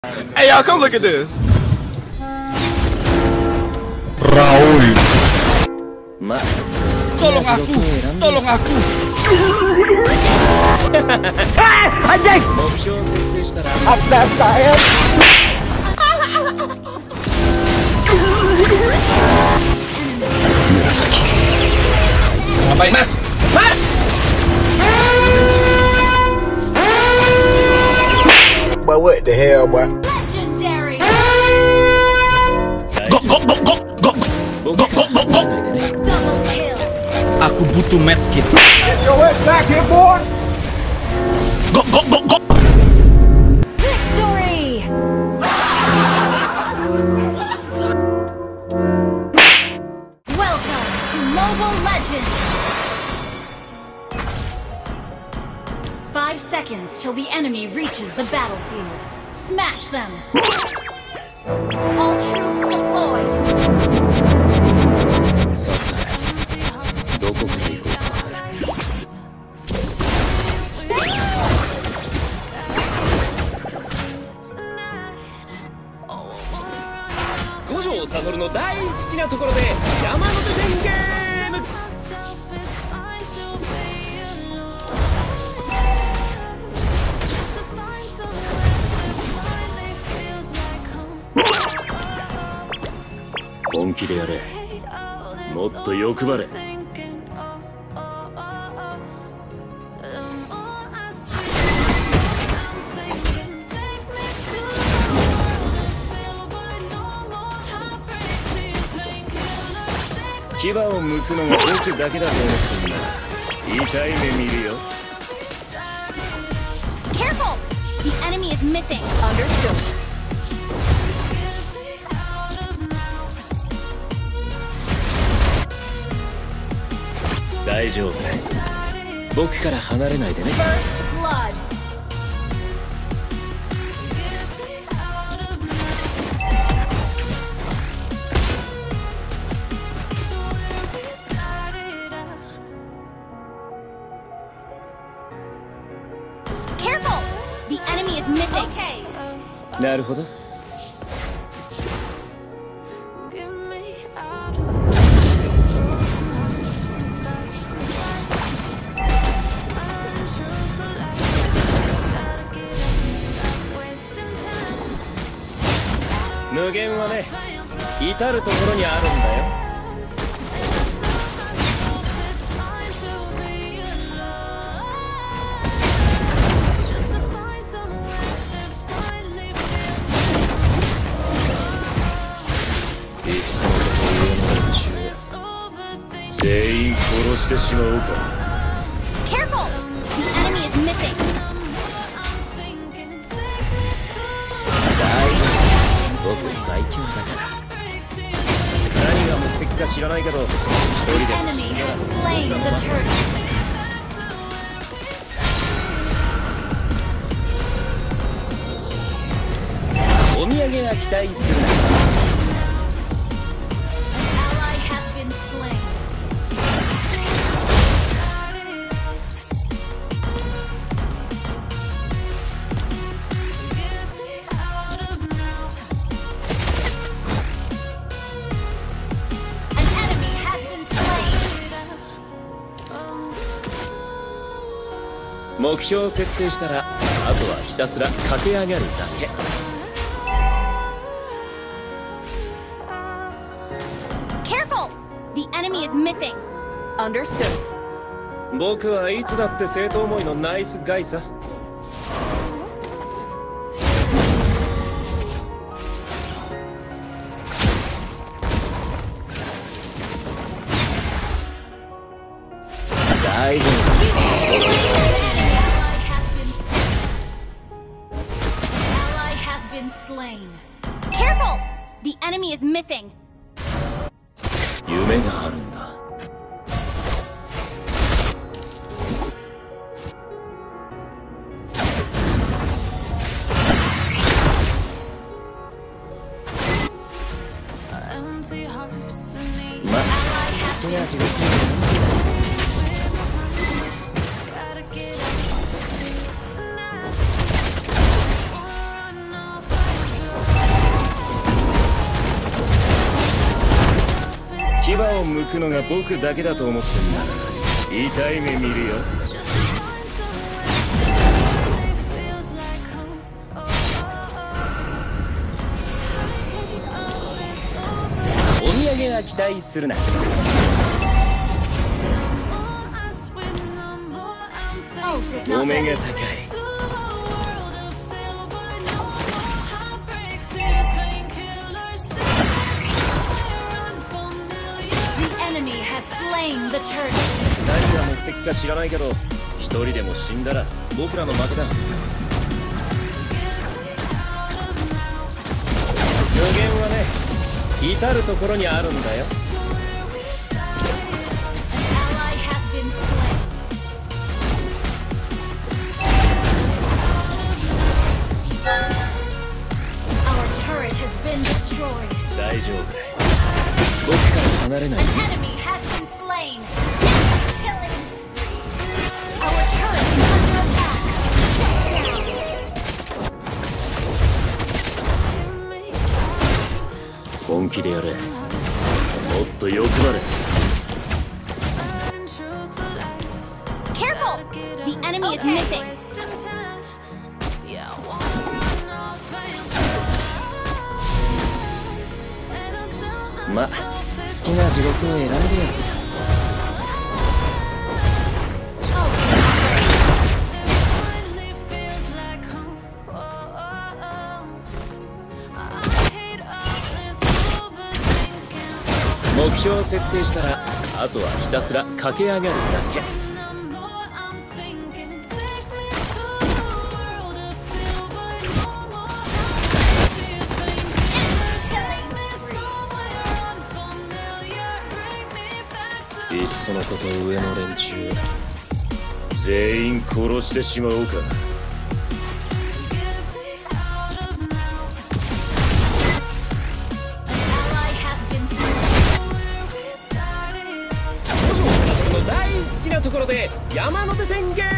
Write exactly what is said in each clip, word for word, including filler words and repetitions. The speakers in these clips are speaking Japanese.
Hey y'all, come look at this. Raul. Tolong aku, tolong aku. Anjing. Atas saya. Ngapain mas? Mas! But what the hell, boy? Legendary. Go go go go go go go go go go. Double kill. Aku butuh medkit. Get your ass back here, boy! Go go go go. Victory. Welcome to Mobile Legends. Five seconds till the enemy reaches the battlefield. Smash them. All troops deployed. どこから行こうか。 五条悟の大好きなところで山手線ゲーム。 本気でやれ。もっと欲張れ。牙を向くのが僕だけだと思ってんだ。痛い目見るよ。 Careful! The enemy is missing. Understood. 大丈夫。僕から離れないでね。 First blood. Careful! The enemy is missing. Okay. なるほど。無限はね、至る所にあるんだよ。いっそのこと上の連中全員殺してしまおうか。 Careful! The enemy is missing. 僕最強だから。 何が目的か知らないけど、一人で Enemy has slain the turtle. お土産は期待するな。 Ally has been slain. An enemy has been slain. 目標を設定したら、あとはひたすら駆け上がるだけ。 Careful! The enemy is missing. Understood. 僕はいつだって生徒思いのナイスガイさ。 大丈夫。 Ally has been slain. Careful! The enemy is missing. 夢があるんだ。ま、手足が牙を向くのが僕だけだと思ってんなら痛い目見るよ。 お土産は期待するな。 お目が高い。 何が目的か知らないけど一人でも死んだら僕らの負けだ。無限はね至る所にあるんだよ。 大丈夫。僕から離れない。 本気でやれ。もっと欲張れ。 Careful! The enemy is missing. ま、好きな地獄を選んでやる。 目標を設定したらあとはひたすら駆け上がるだけ。 いっそのこと上の連中全員殺してしまおうか。 ところで山手線ゲーム。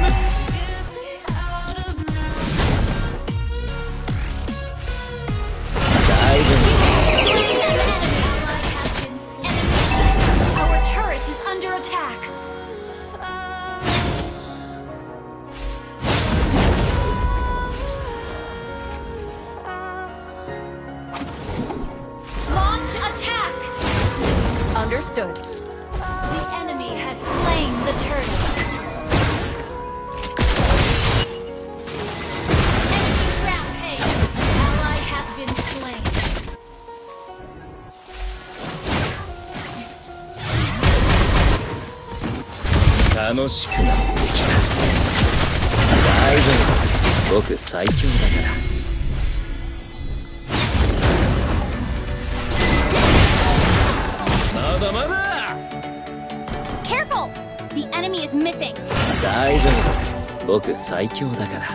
大丈夫。 Our turret is under attack. Launch attack. Understood. The enemy has slain the turtle. Enemy rampage. Ally has been slain. 楽しくなってきた。大丈夫。僕最強だから。 まだまだ。 Careful! The enemy is missing. 大丈夫。僕最強だから。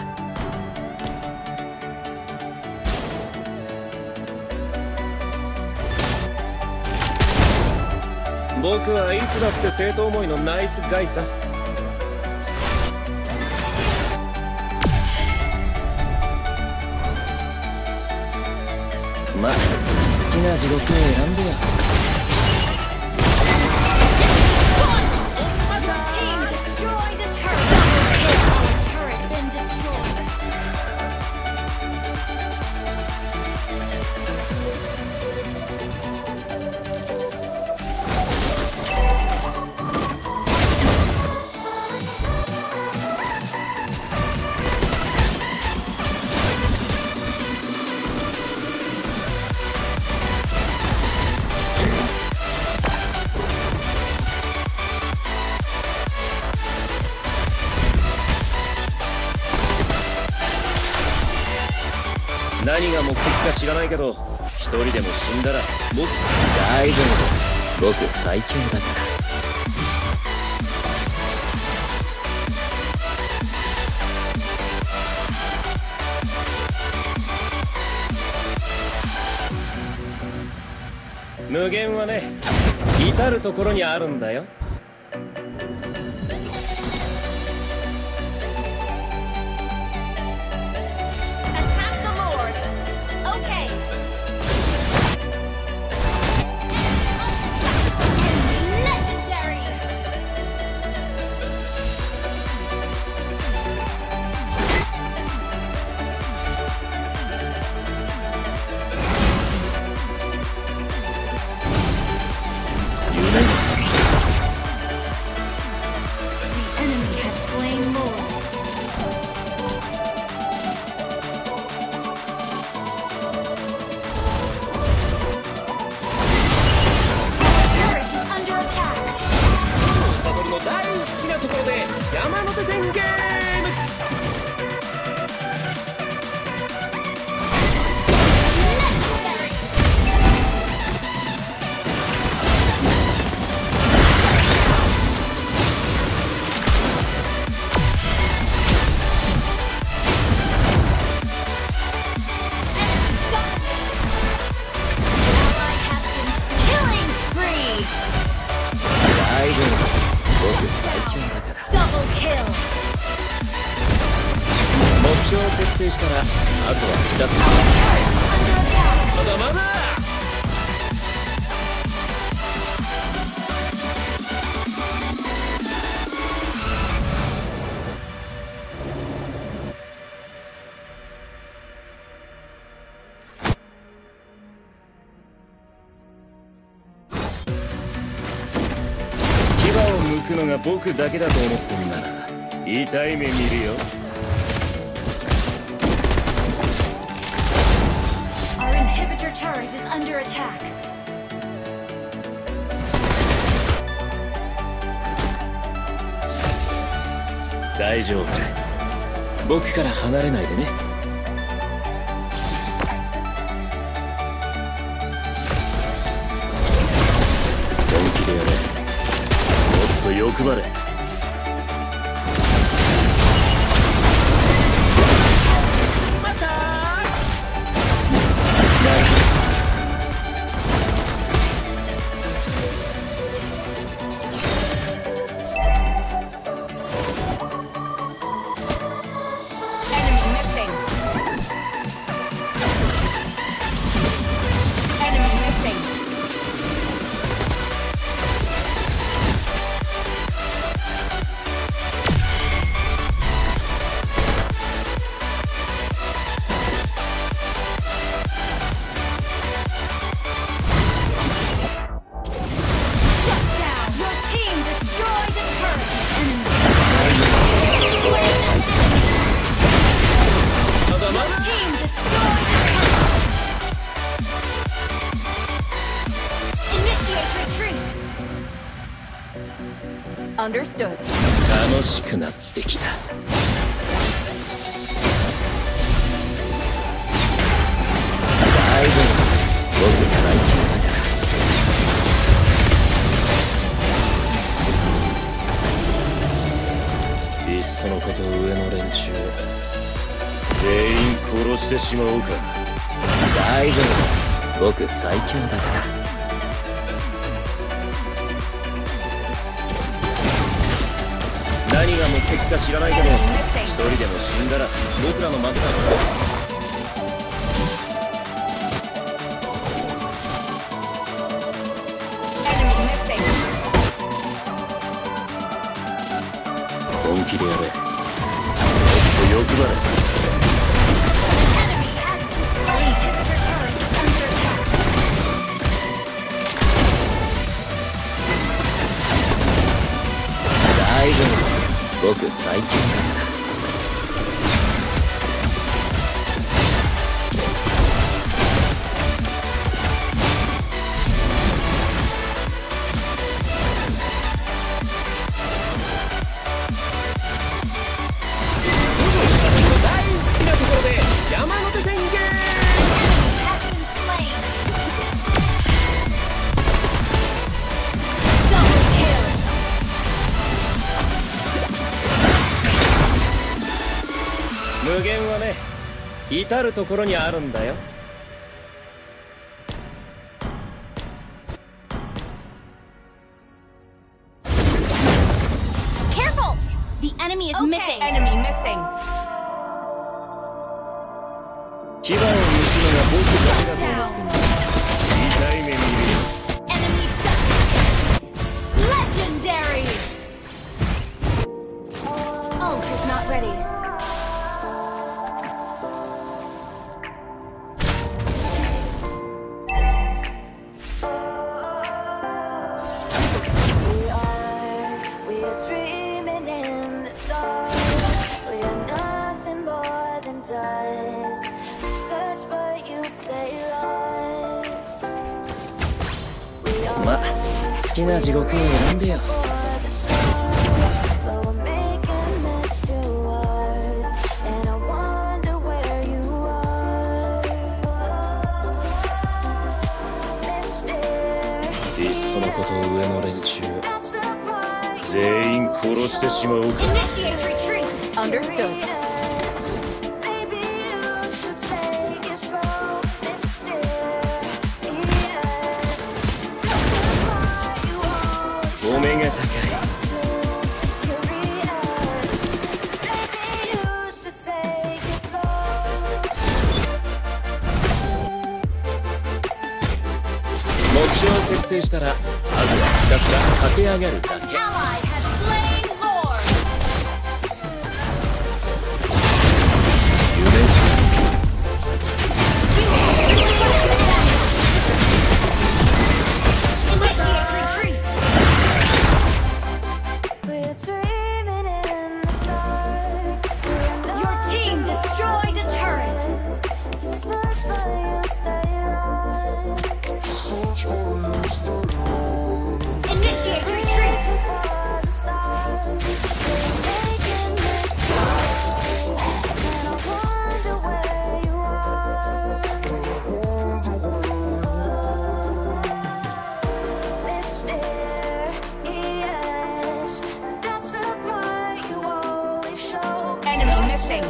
僕はいつだって生徒思いのナイスガイさ。まあ、好きな地獄を選んでよ。 何が目的か知らないけど一人でも死んだら僕大丈夫です。僕最強だから。無限はね至る所にあるんだよ。 Okay. 成したらあとは自殺。まだまだ。牙を向くのが僕だけだと思ってんなら痛い目見るよ。 Our inhibitor turret is under attack. 大丈夫。僕から離れないでね。本気でやれ。もっと欲張れ。 Understood. 楽しくなってきた。大丈夫。僕最強だから。いっそのこと上の連中全員殺してしまおうか。大丈夫。僕最強だから。何が目的か知らないけど、一人でも死んだら僕らの負けだ。本気でやれ。もっと欲張れ。大丈夫。僕最強だから。大好きなところで山手線ゲーム。無限はね、至るところにあるんだよ。 Careful! The enemy is missing. Enemy missing. 牙を抜くのが僕だけだと思ってんだ。痛い目見るよ。 Enemy done. Legendary. Ult is not ready. Does. ま、好きな地獄を選んでよ。いっそのこと上の連中全員殺してしまおうか。 Initiate retreat. Understood. Omega Takai. 標を設定したらあとはひたすら駆け上がるだけ。 Ally has slain Lord. 夢じ Initiate retreat. Your team destroyed a turret. Initiate retreat. Enemy missing.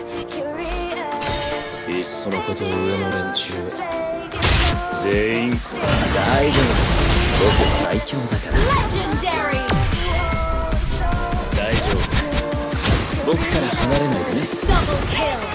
いっそのこと上の連中全員大丈夫。僕最強だから Legendary. 大丈夫。僕から離れないでね。 Double kill.